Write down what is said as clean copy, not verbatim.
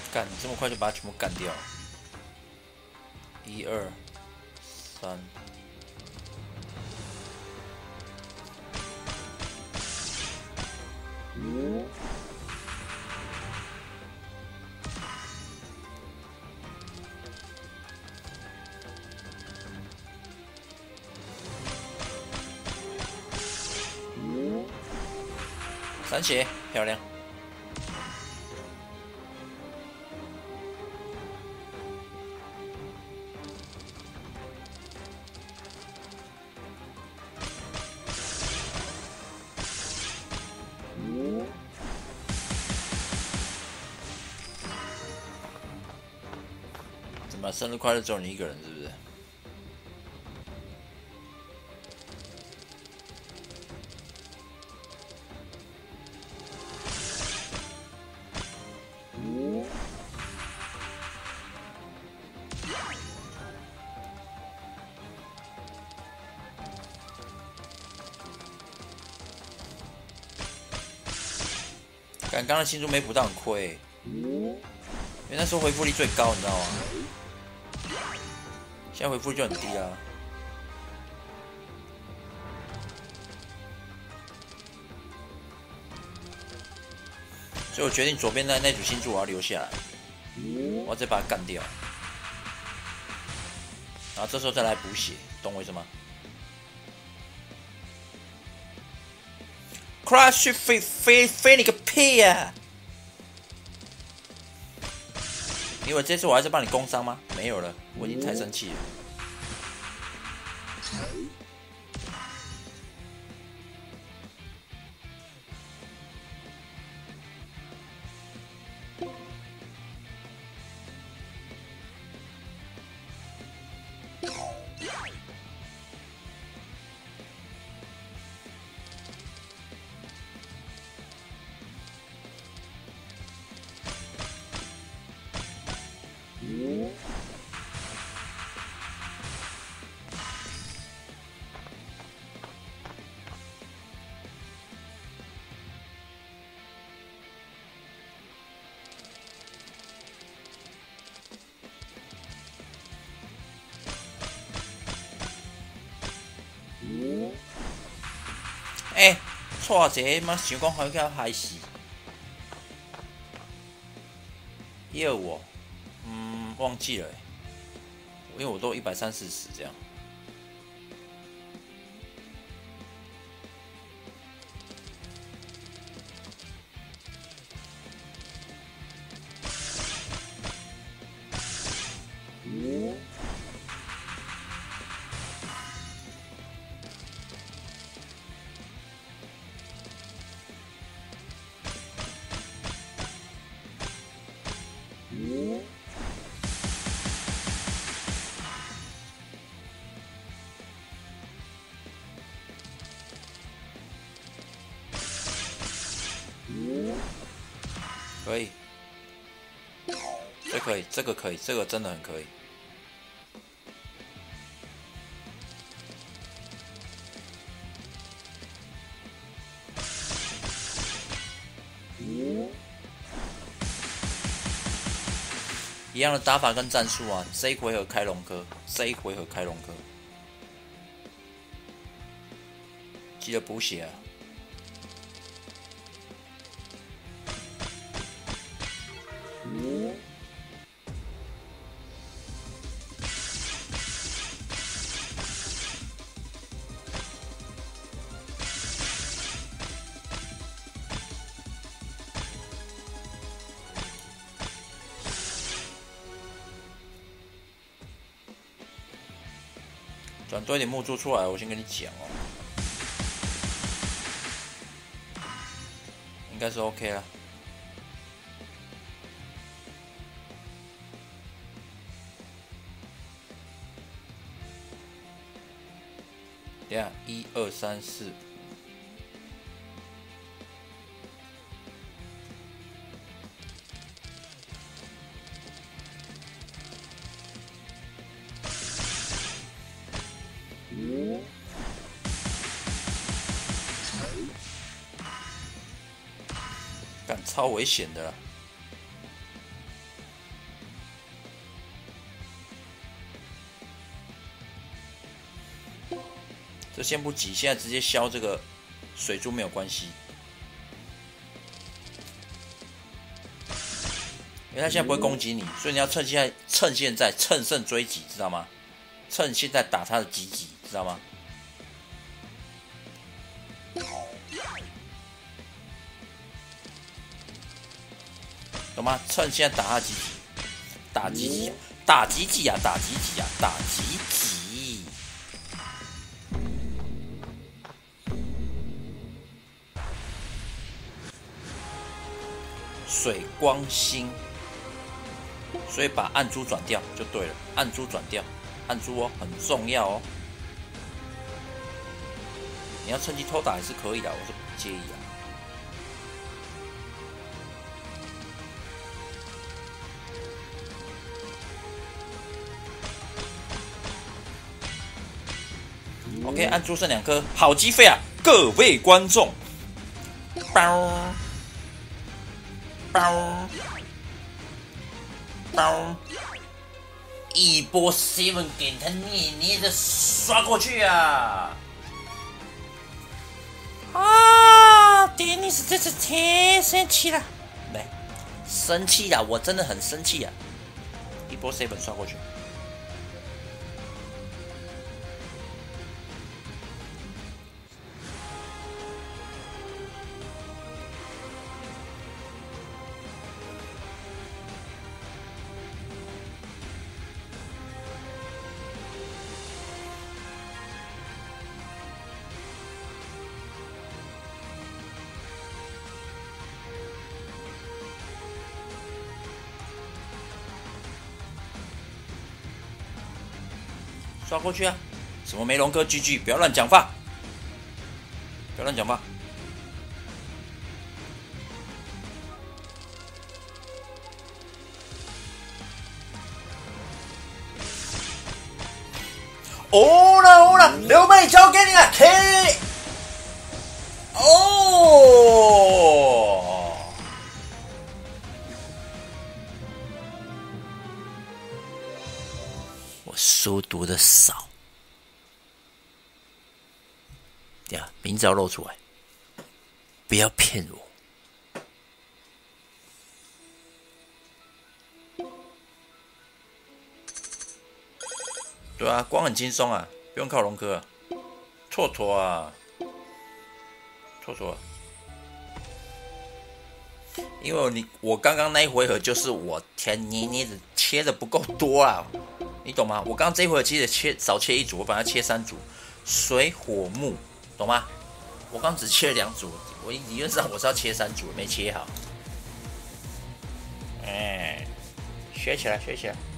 干，你这么快就把它全部干掉？1、2、3。3血，漂亮。怎么生日快乐只有你一个人是不是？刚刚的新珠没补到很亏，因为那时候回复力最高，你知道吗？现在回复力就很低啊。所以我决定左边的那组新珠我要留下来，我要再把它干掉，然后这时候再来补血，懂我意思吗？Crush 飞你个屁啊！你以为这次我还是帮你工伤吗？没有了，我已经太生气了。错者妈想讲好叫害死，要我，忘记了，因为我都130死这样。可以，这可以，这个可以，这个真的很可以。一样的打法跟战术啊，这一回合开龙科，这一回合开龙科，记得补血啊。转多一点木珠出来，我先跟你讲哦，应该是 OK 啦。等下，1、2、3、4。干超危险的啦！ 这先不急，现在直接削这个水珠没有关系，因为他现在不会攻击你，所以你要趁现在乘胜追击，知道吗？趁现在打他的吉吉，知道吗？懂吗？趁现在打他吉吉，打吉吉，打吉吉啊，打吉吉啊，打吉吉！水光星，所以把暗珠转掉就对了，暗珠转掉，暗珠哦，很重要哦。你要趁机偷打也是可以的，我是不介意啊。OK， 暗珠剩2颗，好击飞啊！各位观众，包包包，一波 7给他捏捏的刷过去啊！啊，迪尼斯这次太生气了，来，生气呀！我真的很生气呀！一波 7刷过去。刷过去啊！什么梅龙哥 GG， 不要乱讲话，不要乱讲话。哦了，刘备交给你了 ，K。哦。我书读的少，呀，名字要露出来，不要骗我。对啊，光很轻松啊，不用靠龙哥啊。错错啊，错错啊。因为我刚刚那一回合就是我捏捏的切的不够多啊。你懂吗？我刚刚这一回合其实少切1组，我把它切3组，水火木，懂吗？我刚只切了2组，我理论上我是要切3组，没切好。学起来，学起来。